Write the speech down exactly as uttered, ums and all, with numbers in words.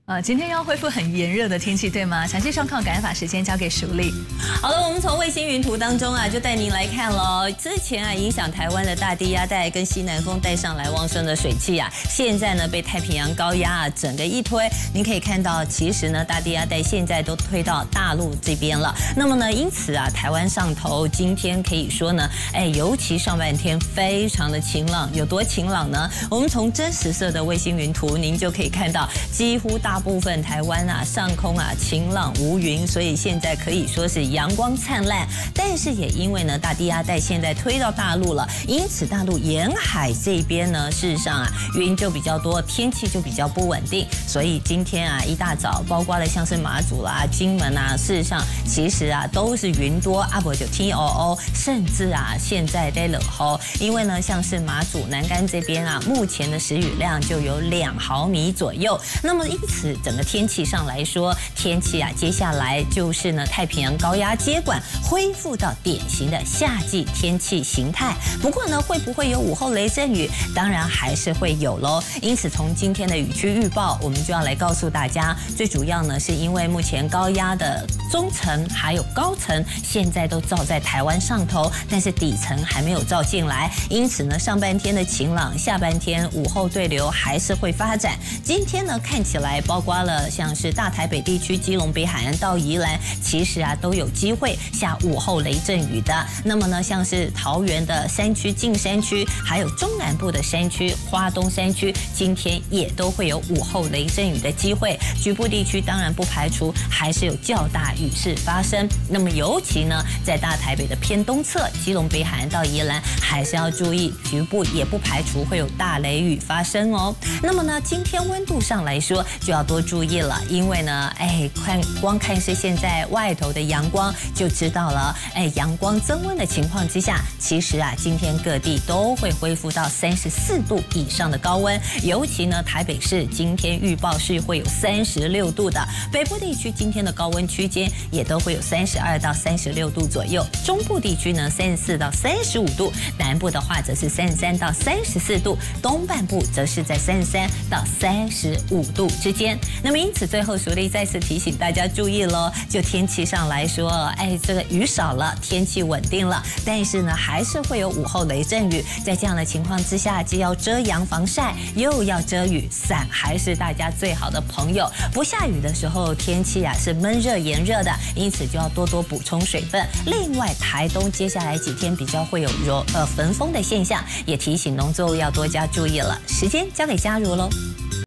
呃，今天要恢复很炎热的天气，对吗？详细状况赶快把时间交给淑丽。 好了，我们从卫星云图当中啊，就带您来看喽。之前啊，影响台湾的大低压带跟西南风带上来旺盛的水汽啊，现在呢被太平洋高压啊整个一推，您可以看到，其实呢大低压带现在都推到大陆这边了。那么呢，因此啊，台湾上头今天可以说呢，哎，尤其上半天非常的晴朗，有多晴朗呢？我们从真实色的卫星云图，您就可以看到，几乎大部分台湾啊上空啊晴朗无云，所以现在可以说是阳光灿烂。但是也因为呢大低压带现在推到大陆了，因此大陆沿海这边呢，事实上啊云就比较多，天气就比较不稳定。所以今天啊一大早，包括了像是马祖啦、金门啊，事实上其实啊都是云多，阿伯就天哦哦，甚至啊现在在冷吼，因为呢像是马祖南竿这边啊，目前的时雨量就有两毫米左右。那么因此整个天气上来说，天气啊接下来就是呢太平洋高压接管恢复到典型的夏季天气形态。不过呢会不会有午后雷阵雨？当然还是会有咯。因此从今天的雨区预报，我们就要来告诉大家，最主要呢是因为目前高压的中层还有高层现在都罩在台湾上头，但是底层还没有罩进来，因此呢上半天的晴朗，下半天午后对流还是会发展。今天呢看起来包括了像是大台北地区、基隆北海岸到宜兰，其实啊都有机会下午后雷阵雨的。那么呢像是桃园的山区、近山区，还有中南部的山区、花东山区，今天也都会有午后雷阵雨的机会。局部地区当然不排除还是有较大雨势发生。那么尤其呢在大台北的偏东侧，基隆北海岸到宜兰还是要注意，局部也不排除会有大雷雨发生哦。那么呢今天温度上来说就要多注意了，因为呢哎看光看是现在外头的阳光就知道了，哎阳光增温的情况之下，其实啊今天各地都会恢复到三十四度以上的高温，尤其呢台北市今天预报是会有三十六度的，北部地区今天的高温区间也都会有三十二到三十六度左右，中部地区呢三十四到三十五度，南部的话则是三十三到三十四度，东半部则是在三十三到三十五度之间。那么因此最后淑丽再次提醒大家注意咯，就天气上来说，哎这个雨少了，天气稳定了，但是呢还是会有午后雷阵雨。在这样的情况之下，既要遮阳防晒，又要遮雨，伞还是大家最好的朋友。不下雨的时候，天气啊是闷热炎热的，因此就要多多补充水分。另外台东接下来几天比较会有柔呃焚风的现象，也提醒农作物要多加注意了。时间交给嘉如喽。